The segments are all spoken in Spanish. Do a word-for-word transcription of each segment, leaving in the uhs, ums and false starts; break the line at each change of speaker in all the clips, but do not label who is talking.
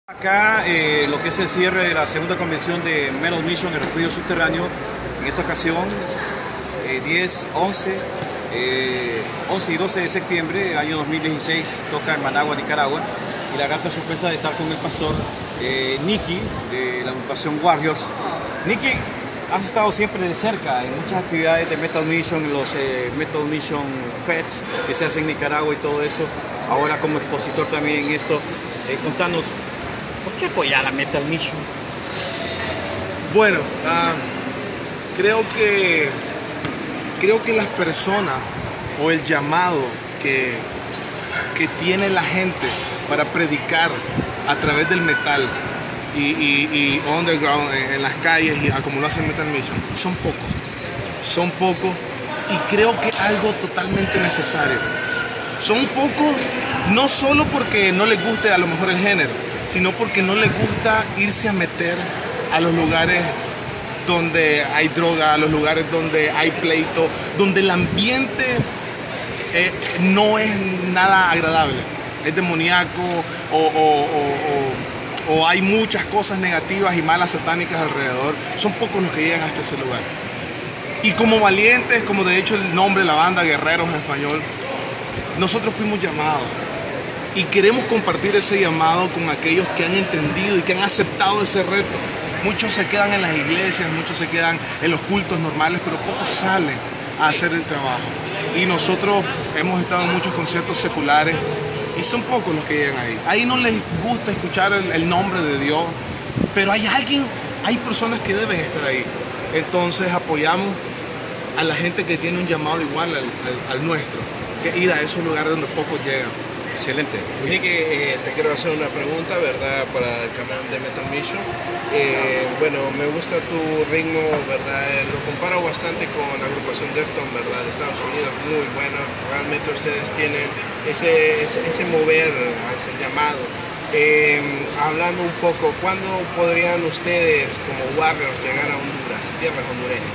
Acá eh, lo que es el cierre de la segunda convención de Metal Mission, el refugio subterráneo. En esta ocasión, eh, diez, once, eh, once y doce de septiembre, año dos mil dieciséis, toca en Managua, Nicaragua. Y la grata sorpresa de estar con el pastor eh, Nicky, de la agrupación Warriors. Nicky, has estado siempre de cerca en muchas actividades de Metal Mission, los eh, Metal Mission Feds que se hacen en Nicaragua y todo eso. Ahora como expositor también en esto. Eh, contanos, ¿por qué apoyar a Metal Mission?
Bueno, uh, creo que creo que las personas o el llamado que, que tiene la gente para predicar a través del metal y, y, y underground en, en las calles y a como lo hace Metal Mission son pocos, son pocos y creo que es algo totalmente necesario. Son pocos no solo porque no les guste a lo mejor el género, sino porque no les gusta irse a meter a los lugares donde hay droga, a los lugares donde hay pleito, donde el ambiente eh, no es nada agradable, es demoníaco o, o, o, o, o hay muchas cosas negativas y malas satánicas alrededor. Son pocos los que llegan hasta ese lugar. Y como valientes, como de hecho el nombre de la banda, Guerreros en español, nosotros fuimos llamados. Y queremos compartir ese llamado con aquellos que han entendido y que han aceptado ese reto. Muchos se quedan en las iglesias, muchos se quedan en los cultos normales, pero pocos salen a hacer el trabajo. Y nosotros hemos estado en muchos conciertos seculares y son pocos los que llegan ahí. Ahí no les gusta escuchar el, el nombre de Dios, pero hay alguien, hay personas que deben estar ahí. Entonces apoyamos a la gente que tiene un llamado igual al, al, al nuestro, que ir a esos lugares donde pocos llegan.
Excelente.
Nicky, eh, te quiero hacer una pregunta, ¿verdad? Para el canal de Metal Mission. Eh, bueno, me gusta tu ritmo, ¿verdad? Eh, lo comparo bastante con la agrupación Deston, ¿verdad? De Estados Unidos, muy bueno. Realmente ustedes tienen ese, ese, ese mover, ese llamado. Eh, hablando un poco, ¿cuándo podrían ustedes, como Warriors, llegar a Honduras, tierras hondureñas?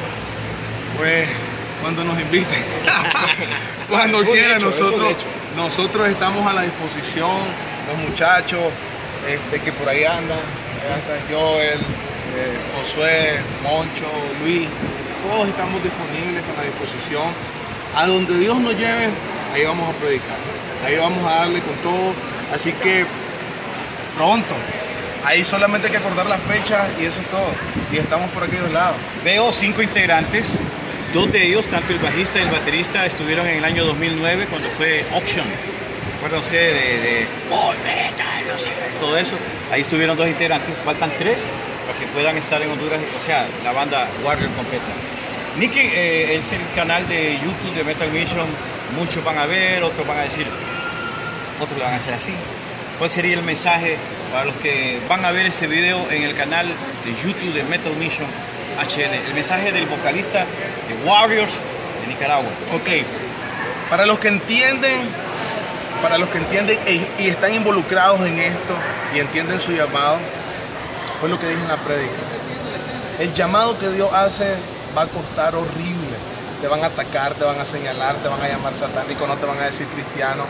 Pues cuando nos inviten, cuando quieran. Nosotros, nosotros estamos a la disposición, los muchachos este, que por ahí andan, allá está Joel, eh, Josué, Moncho, Luis, todos estamos disponibles con la disposición. A donde Dios nos lleve, ahí vamos a predicar, ahí vamos a darle con todo, así que pronto. Ahí solamente hay que acordar las fechas y eso es todo. Y estamos por aquellos lados.
Veo cinco integrantes. Dos de ellos, tanto el bajista y el baterista, estuvieron en el año dos mil nueve cuando fue Auction. ¿Recuerdan ustedes de, de oh, metal, no sé, todo eso? Ahí estuvieron dos integrantes. Faltan tres para que puedan estar en Honduras, o sea, la banda Warrior completa. Nicky, eh, es el canal de YouTube de Metal Mission. Muchos van a ver, otros van a decir, otros lo van a hacer así. ¿Cuál sería el mensaje para los que van a ver ese video en el canal de YouTube de Metal Mission H D? El mensaje del vocalista de Warriors de Nicaragua.
Ok, para los que entienden, para los que entienden y están involucrados en esto y entienden su llamado, fue lo que dije en la prédica. El llamado que Dios hace va a costar horrible. Te van a atacar, te van a señalar, te van a llamar satánico, no te van a decir cristiano.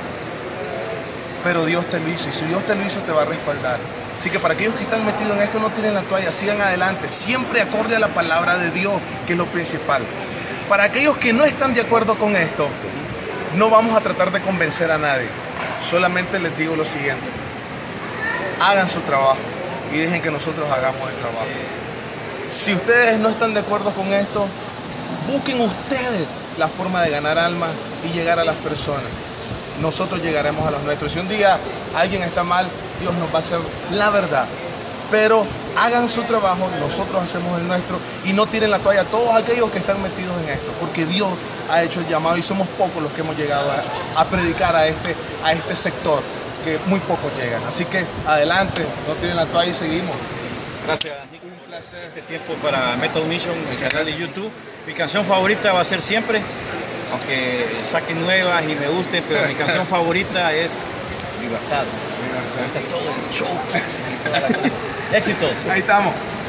Pero Dios te lo hizo, y si Dios te lo hizo, te va a respaldar. Así que para aquellos que están metidos en esto, no tiren la toalla, sigan adelante, siempre acorde a la palabra de Dios, que es lo principal. Para aquellos que no están de acuerdo con esto, no vamos a tratar de convencer a nadie. Solamente les digo lo siguiente: hagan su trabajo y dejen que nosotros hagamos el trabajo. Si ustedes no están de acuerdo con esto, busquen ustedes la forma de ganar almas y llegar a las personas. Nosotros llegaremos a los nuestros. Si un día alguien está mal, Dios nos va a hacer la verdad. Pero hagan su trabajo, nosotros hacemos el nuestro y no tiren la toalla a todos aquellos que están metidos en esto, porque Dios ha hecho el llamado y somos pocos los que hemos llegado a, a predicar a este, a este sector, que muy pocos llegan. Así que adelante, no tiren la toalla y seguimos.
Gracias, Nicky. Un placer este tiempo para Metal Mission, el canal de YouTube. Mi canción favorita va a ser siempre, aunque saquen nuevas y me gusten, pero mi canción favorita es Libertad. Me gusta todo el show que hacen y toda la cosa. Éxitos.
Ahí estamos.